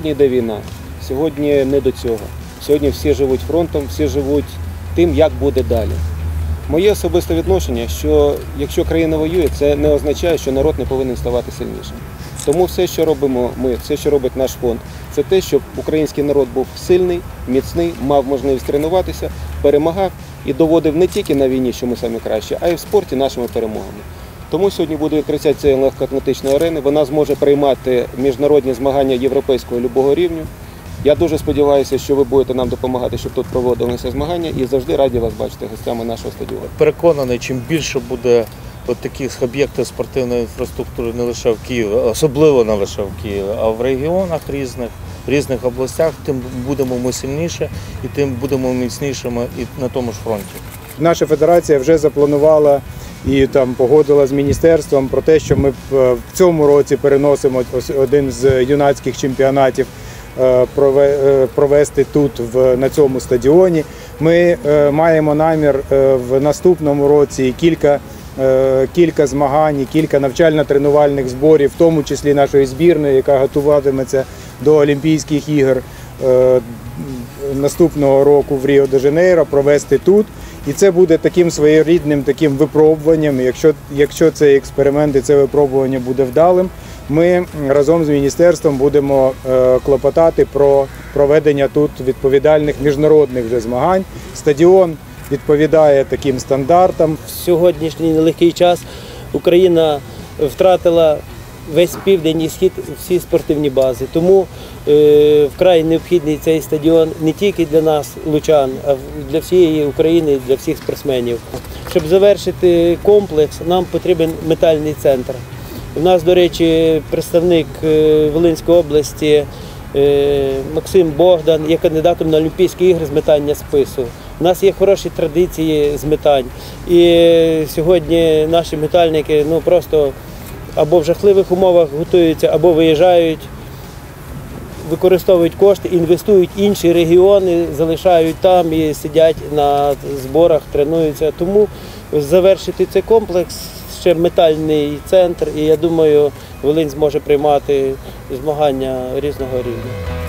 Сьогодні йде війна, сьогодні не до цього. Сьогодні всі живуть фронтом, всі живуть тим, як буде далі. Моє особисте відношення, що якщо країна воює, це не означає, що народ не повинен ставати сильнішим. Тому все, що робимо ми, все, що робить наш фонд, це те, щоб український народ був сильний, міцний, мав можливість тренуватися, перемагав і доводив не тільки на війні, що ми самі кращі, а й в спорті нашими перемогами. Тому сьогодні буде відкриття цієї легкоатлетичної арени, вона зможе приймати міжнародні змагання європейського любого рівня. Я дуже сподіваюся, що ви будете нам допомагати, щоб тут проводилися змагання, і завжди раді вас бачити гостями нашого стадіону. Переконаний, чим більше буде таких об'єктів спортивної інфраструктури не лише в Києві, особливо не лише в Києві, а в регіонах в різних областях, тим будемо ми сильніші і тим будемо міцнішими і на тому ж фронті. Наша федерація вже запланувала і погодила з міністерством про те, що ми в цьому році переносимо один з юнацьких чемпіонатів провести тут, на цьому стадіоні. Ми маємо намір в наступному році кілька змагань, кілька навчально-тренувальних зборів, в тому числі нашої збірної, яка готуватиметься до Олімпійських ігор наступного року в Ріо-де-Жанейро, провести тут. І це буде таким своєрідним випробуванням. Якщо цей експеримент і це випробування буде вдалим, ми разом з міністерством будемо клопотати про проведення тут відповідальних міжнародних вже змагань. Стадіон відповідає таким стандартам. В сьогоднішній нелегкий час Україна втратила весь південь і схід, всі спортивні бази. Тому вкрай необхідний цей стадіон не тільки для нас, лучан, а для всієї України, для всіх спортсменів. Щоб завершити комплекс, нам потрібен метальний центр. У нас, до речі, представник Волинської області Максим Богдан є кандидатом на Олімпійські ігри з метання спису. У нас є хороші традиції з метань. І сьогодні наші метальники просто або в жахливих умовах готуються, або виїжджають, використовують кошти, інвестують в інші регіони, залишають там і сидять на зборах, тренуються. Тому завершити цей комплекс, ще метальний центр, і я думаю, Волинь зможе приймати змагання різного рівня.